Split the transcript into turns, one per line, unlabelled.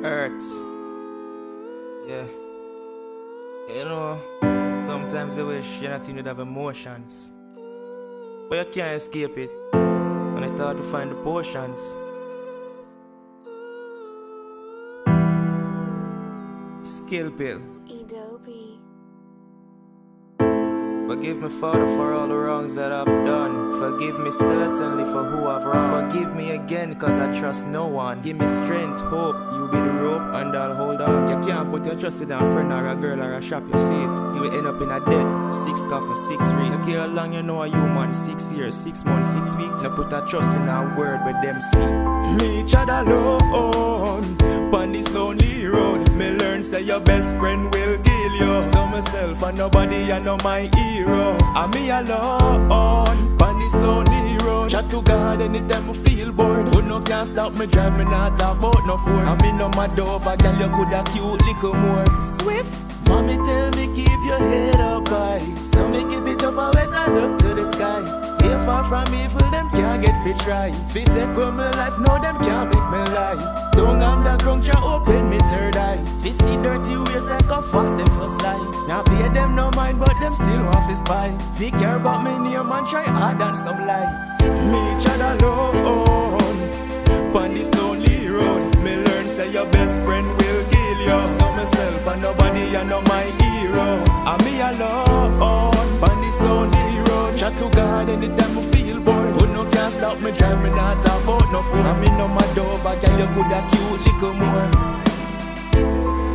hurts. Yeah. You know, sometimes you wish you're not even have emotions, but you can't escape it when it's hard to find the potions. Skill pill. Forgive me, Father, for all the wrongs that I've done. Forgive me certainly for who I've wronged. Forgive me again, cause I trust no one. Give me strength, hope, you be the rope and I'll hold on. You can't put your trust in a friend or a girl or a shop, you see it. You will end up in a debt, 6 coffin, 6 read. You care how long you know a human, 6 years, 6 months, 6 weeks. Now put a trust in a word where them speak. Me each other alone, on this lonely road. Me learn say your best friend will kill you. So myself and nobody, I know my hero. And me alone, on this lonely road. Chat to God anytime I feel bored. Who no can't stop me drive, me not talk about no Ford. I me no mad over, girl you coulda cute little more. Swift. Mommy tell me keep your head up high, so me keep it up always I look to the sky. Stay far from evil, them can't get fit right. Fit take away my life, no them can't make me lie. Don't underground, try open me third eye. Fi see dirty ways like a fox, them so sly. Now pay them no mind, but them still want to spy. Fi care about me name and try hard and some lie. Me each other alone, on this lonely road. Me learn say your best friend will kill you. So myself and nobody, I know my hero. And me alone, on this lonely road. Chat to God anytime I feel bored. Who no can't stop me drive, me not talk about no phone. And me no mad over, girl you coulda cute little more.